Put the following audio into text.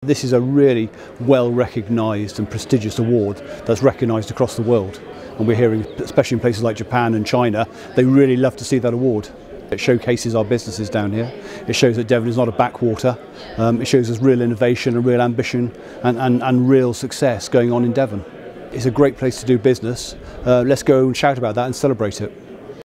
This is a really well recognised and prestigious award that's recognised across the world, and we're hearing, especially in places like Japan and China, they really love to see that award. It showcases our businesses down here. It shows that Devon is not a backwater. It shows us real innovation and real ambition and real success going on in Devon. It's a great place to do business. Let's go and shout about that and celebrate it.